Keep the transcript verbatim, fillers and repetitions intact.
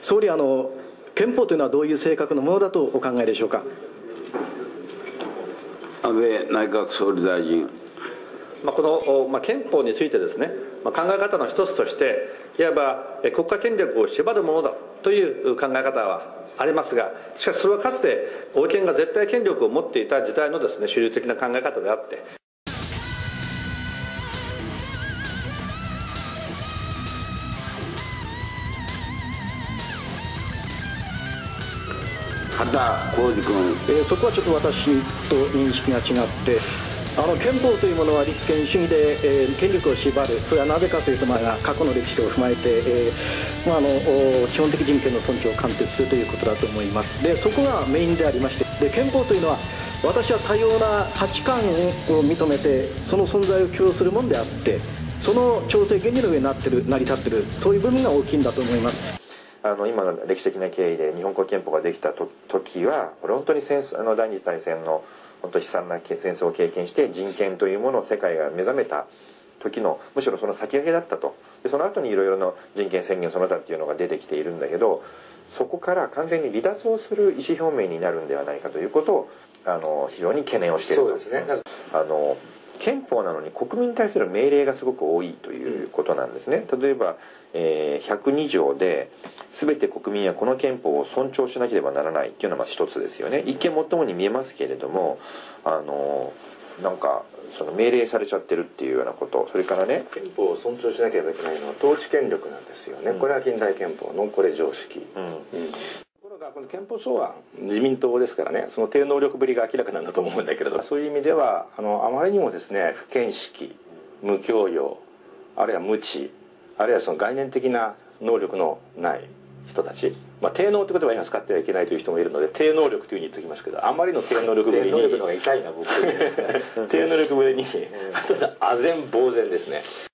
総理、あの憲法というのはどういう性格のものだとお考えでしょうか。 安倍内閣総理大臣。 まあ、この、まあ、憲法についてですね、まあ、考え方の一つとしていわば国家権力を縛るものだという考え方はありますが、しかしそれはかつて王権が絶対権力を持っていた時代のですね主流的な考え方であって、 羽田浩司君、 えー、そこはちょっと私と認識が違って、あの憲法というものは立憲主義で、えー、権力を縛る。それはなぜかというと、まあ、過去の歴史を踏まえて、えーまあ、あの基本的人権の尊重を貫徹するということだと思います。でそこがメインでありまして、で憲法というのは私は多様な価値観を認めてその存在を許容するものであって、その調整原理の上になってる成り立ってる、そういう部分が大きいんだと思います。 あの今の歴史的な経緯で日本国憲法ができたと時はこれ本当に戦争あの第二次大戦の本当悲惨な戦争を経験して人権というものを世界が目覚めた時のむしろその先駆けだったと。でその後にいろいろな人権宣言その他っていうのが出てきているんだけど、そこから完全に離脱をする意思表明になるんではないかということをあの非常に懸念をしている。 そうですね。 あの憲法なのに国民に対する命令がすごく多いということなんですね。例えば、えー、ひゃくに条で全て国民はこの憲法を尊重しなければならないっていうのがまず一つですよね。一見もっともに見えますけれども、あのなんかその命令されちゃってるっていうようなこと。それからね、 憲法を尊重しなければいけないのは統治権力なんですよね、うん、これは近代憲法のこれ常識、うんうん、ところがこの憲法草案自民党ですからね、その低能力ぶりが明らかなんだと思うんだけれど、そういう意味ではあのあまりにもですね不見識、無教養、あるいは無知、あるいはその概念的な能力のない人たち、まあ、低能って言葉は今使ってはいけないという人もいるので低能力というふうに言っておきますけど、あまりの低能力ぶりに低能力の方が痛いな僕低能力ぶりにあ然呆然ですね。